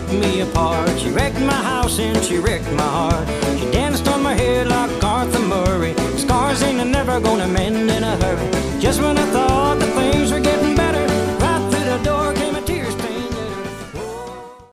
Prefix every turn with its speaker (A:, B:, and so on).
A: me apart. She wrecked my house and she wrecked my heart. She danced on my head like